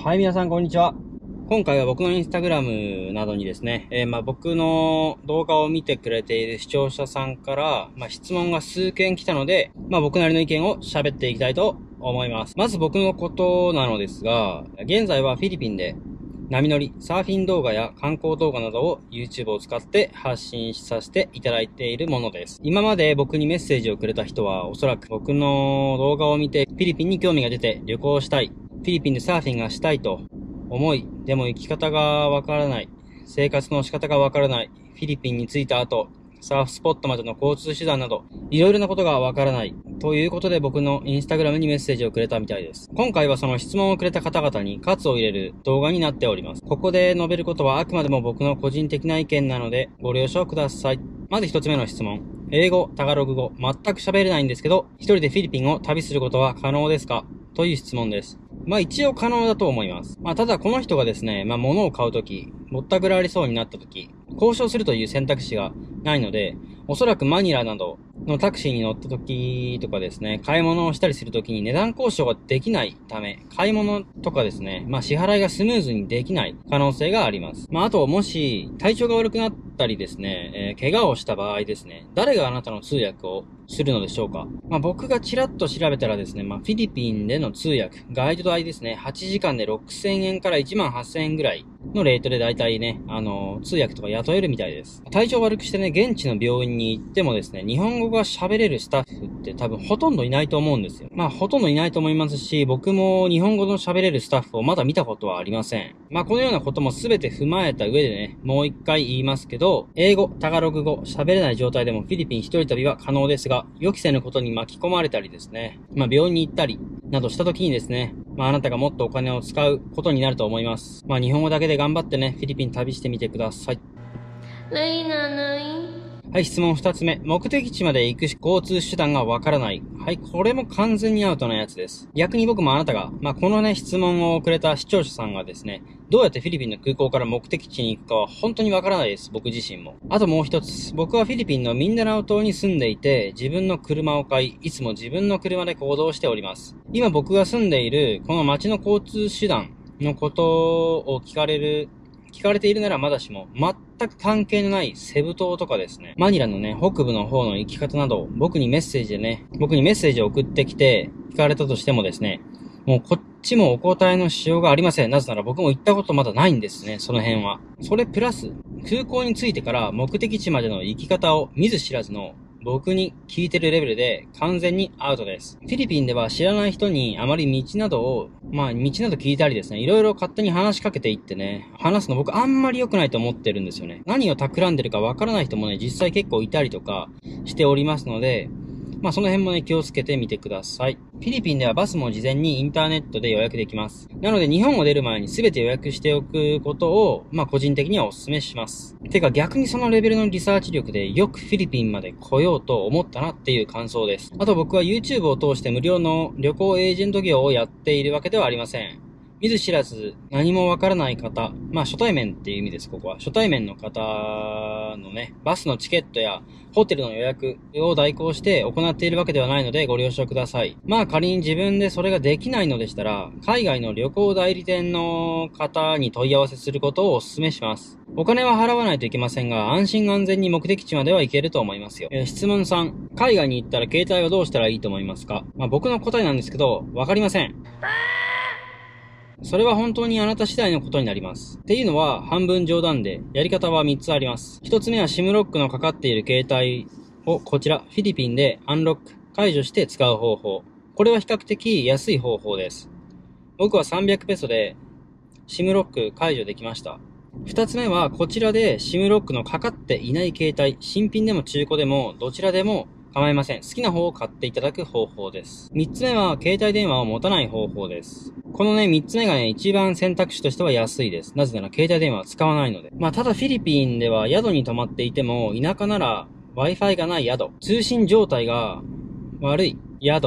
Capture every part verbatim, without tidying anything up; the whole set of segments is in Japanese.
はい、皆さん、こんにちは。今回は僕のインスタグラムなどにですね、えー、まあ僕の動画を見てくれている視聴者さんから、まあ、質問が数件来たので、まあ僕なりの意見を喋っていきたいと思います。まず僕のことなのですが、現在はフィリピンで波乗り、サーフィン動画や観光動画などを YouTube を使って発信させていただいているものです。今まで僕にメッセージをくれた人はおそらく僕の動画を見てフィリピンに興味が出て旅行したい、フィリピンでサーフィンがしたいと思い、でも生き方がわからない、生活の仕方がわからない、フィリピンに着いた後、サーフスポットまでの交通手段など、いろいろなことがわからない。ということで僕のインスタグラムにメッセージをくれたみたいです。今回はその質問をくれた方々に喝を入れる動画になっております。ここで述べることはあくまでも僕の個人的な意見なのでご了承ください。まず一つ目の質問。英語、タガログ語、全く喋れないんですけど、一人でフィリピンを旅することは可能ですか？という質問です。まあ一応可能だと思います。まあただこの人がですね、まあ物を買うとき、ぼったくられそうになったとき、交渉するという選択肢がないので、おそらくマニラなどのタクシーに乗ったときとかですね、買い物をしたりするときに値段交渉ができないため、買い物とかですね、まあ支払いがスムーズにできない可能性があります。まああともし体調が悪くなったりですね、えー、怪我をした場合ですね、誰があなたの通訳をするのでしょうか？まあ僕がちらっと調べたらですね、まあフィリピンでの通訳、ガイド代ですね、はちじかんでろくせんえんからいちまんはっせんえんぐらいのレートで大体ね、あのー、通訳とか雇えるみたいです。体調悪くしてね、現地の病院に行ってもですね、日本語が喋れるスタッフって多分ほとんどいないと思うんですよ。まあほとんどいないと思いますし、僕も日本語の喋れるスタッフをまだ見たことはありません。まあこのようなことも全て踏まえた上でね、もう一回言いますけど、英語、タガログ語、喋れない状態でもフィリピン一人旅は可能ですが、予期せぬことに巻き込まれたりですね、まあ病院に行ったりなどした時にですね、まああなたがもっとお金を使うことになると思います。まあ日本語だけで頑張ってね、フィリピン旅してみてください。はい、質問二つ目。目的地まで行く交通手段がわからない。はい、これも完全にアウトなやつです。逆に僕もあなたが、まあこのね、質問をくれた視聴者さんがですね、どうやってフィリピンの空港から目的地に行くかは本当にわからないです。僕自身も。あともう一つ。僕はフィリピンのミンダナオ島に住んでいて、自分の車を買い、いつも自分の車で行動しております。今僕が住んでいる、この街の交通手段のことを聞かれる、聞かれているならまだしも、全く関係のないセブ島とかですね、マニラのね、北部の方の行き方など、僕にメッセージでね、僕にメッセージを送ってきて、聞かれたとしてもですね、もうこっちもお答えのしようがありません。なぜなら僕も行ったことまだないんですね、その辺は。それプラス、空港に着いてから目的地までの行き方を見ず知らずの僕に聞いてるレベルで完全にアウトです。フィリピンでは知らない人にあまり道などを、まあ道など聞いたりですね、いろいろ勝手に話しかけていってね、話すの僕あんまり良くないと思ってるんですよね。何を企んでるかわからない人もね、実際結構いたりとかしておりますので、まあその辺もね気をつけてみてください。フィリピンではバスも事前にインターネットで予約できます。なので日本を出る前に全て予約しておくことを、まあ個人的にはお勧めします。てか逆にそのレベルのリサーチ力でよくフィリピンまで来ようと思ったなっていう感想です。あと僕は YouTube を通して無料の旅行エージェント業をやっているわけではありません。見ず知らず何もわからない方、まあ初対面っていう意味です、ここは。初対面の方のね、バスのチケットやホテルの予約を代行して行っているわけではないのでご了承ください。まあ仮に自分でそれができないのでしたら、海外の旅行代理店の方に問い合わせすることをお勧めします。お金は払わないといけませんが、安心安全に目的地までは行けると思いますよ。えー、質問さん、海外に行ったら携帯はどうしたらいいと思いますか？まあ僕の答えなんですけど、わかりません。それは本当にあなた次第のことになります。っていうのは半分冗談で、やり方はみっつあります。ひとつめは シム ロックのかかっている携帯をこちら、フィリピンでアンロック、解除して使う方法。これは比較的安い方法です。僕はさんびゃくペソで シム ロック解除できました。ふたつめはこちらで シム ロックのかかっていない携帯、新品でも中古でもどちらでも構いません。好きな方を買っていただく方法です。みっつめは携帯電話を持たない方法です。このね、みっつめがね、一番選択肢としては安いです。なぜなら携帯電話は使わないので。まあ、ただフィリピンでは宿に泊まっていても、田舎なら Wi-Fi がない宿、通信状態が悪い宿、部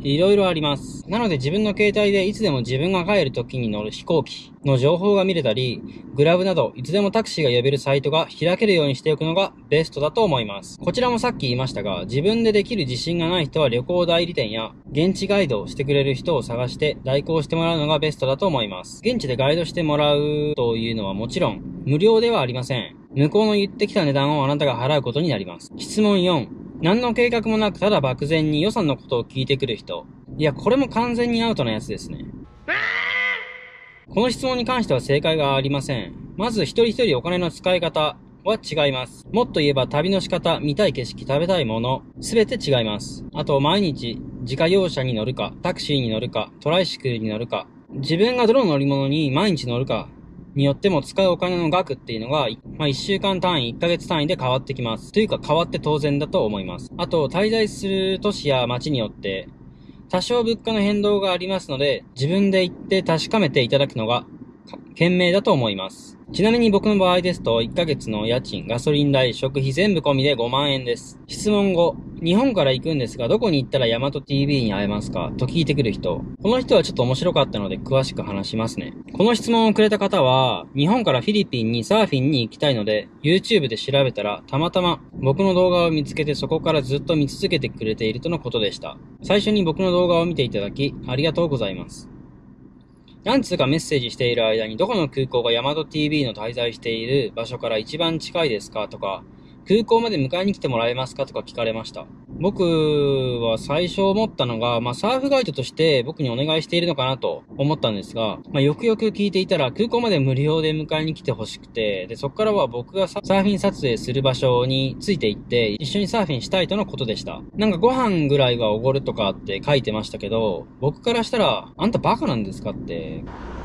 いろいろあります。なので自分の携帯でいつでも自分が帰る時に乗る飛行機の情報が見れたり、グラブなどいつでもタクシーが呼べるサイトが開けるようにしておくのがベストだと思います。こちらもさっき言いましたが、自分でできる自信がない人は旅行代理店や現地ガイドをしてくれる人を探して代行してもらうのがベストだと思います。現地でガイドしてもらうというのはもちろん無料ではありません。向こうの言ってきた値段をあなたが払うことになります。質問よん。何の計画もなくただ漠然に予算のことを聞いてくる人。いや、これも完全にアウトなやつですね。この質問に関しては正解がありません。まず一人一人お金の使い方は違います。もっと言えば旅の仕方、見たい景色、食べたいもの、すべて違います。あと毎日自家用車に乗るか、タクシーに乗るか、トライシクルに乗るか、自分がどの乗り物に毎日乗るか、によっても使うお金の額っていうのが、まあ、いっしゅうかん単位、いっかげつ単位で変わってきます。というか変わって当然だと思います。あと、滞在する都市や街によって、多少物価の変動がありますので、自分で行って確かめていただくのが、賢明だと思います。ちなみに僕の場合ですと、いっかげつの家賃、ガソリン代、食費全部込みでごまんえんです。質問ご、日本から行くんですが、どこに行ったらヤマト ティーブイ に会えますかと聞いてくる人。この人はちょっと面白かったので詳しく話しますね。この質問をくれた方は、日本からフィリピンにサーフィンに行きたいので、YouTube で調べたら、たまたま僕の動画を見つけてそこからずっと見続けてくれているとのことでした。最初に僕の動画を見ていただき、ありがとうございます。何通かメッセージしている間にどこの空港がヤマト ティーブイ の滞在している場所から一番近いですかとか、空港まで迎えに来てもらえますかとか聞かれました。僕は最初思ったのが、まあサーフガイドとして僕にお願いしているのかなと思ったんですが、まあよくよく聞いていたら空港まで無料で迎えに来てほしくて、で、そこからは僕がサーフィン撮影する場所について行って一緒にサーフィンしたいとのことでした。なんかご飯ぐらいはおごるとかって書いてましたけど、僕からしたら、あんたバカなんですかって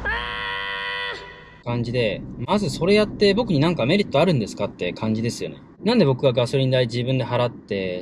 感じで、まずそれやって僕になんかメリットあるんですかって感じですよね。なんで僕がガソリン代自分で払って、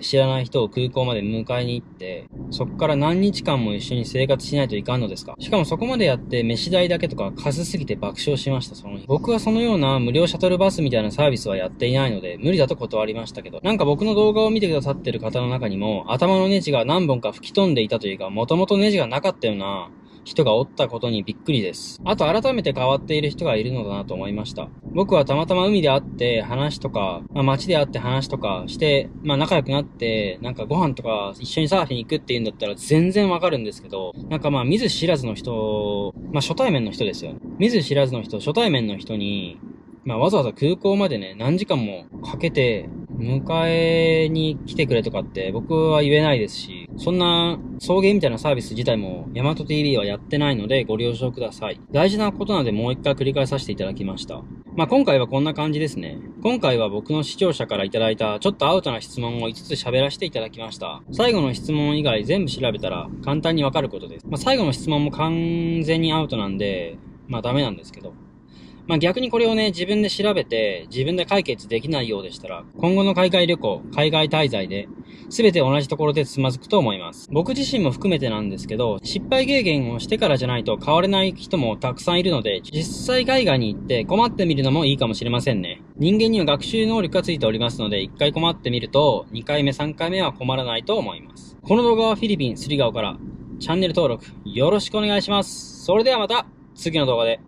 知らない人を空港まで迎えに行って、そっから何日間も一緒に生活しないといかんのですか？しかもそこまでやって飯代だけとかかすすぎて爆笑しました、その日。僕はそのような無料シャトルバスみたいなサービスはやっていないので、無理だと断りましたけど、なんか僕の動画を見てくださってる方の中にも、頭のネジが何本か吹き飛んでいたというか、もともとネジがなかったような、人がおったことにびっくりです。あと改めて変わっている人がいるのだなと思いました。僕はたまたま海で会って話とか、まあ、街で会って話とかして、まあ仲良くなって、なんかご飯とか一緒にサーフィン行くっていうんだったら全然わかるんですけど、なんかまあ見ず知らずの人、まあ初対面の人ですよね。見ず知らずの人、初対面の人に、まあわざわざ空港までね、何時間もかけて、迎えに来てくれとかって僕は言えないですし、そんな送迎みたいなサービス自体もヤマト ティーブイ はやってないのでご了承ください。大事なことなのでもう一回繰り返させていただきました。まあ今回はこんな感じですね。今回は僕の視聴者からいただいたちょっとアウトな質問をいつつ喋らせていただきました。最後の質問以外全部調べたら簡単にわかることです。まあ最後の質問も完全にアウトなんで、まあダメなんですけど。まあ逆にこれをね、自分で調べて、自分で解決できないようでしたら、今後の海外旅行、海外滞在で、すべて同じところでつまずくと思います。僕自身も含めてなんですけど、失敗経験をしてからじゃないと変われない人もたくさんいるので、実際海外に行って困ってみるのもいいかもしれませんね。人間には学習能力がついておりますので、一回困ってみると、二回目、三回目は困らないと思います。この動画はフィリピン、スリガオから、チャンネル登録よろしくお願いします。それではまた、次の動画で。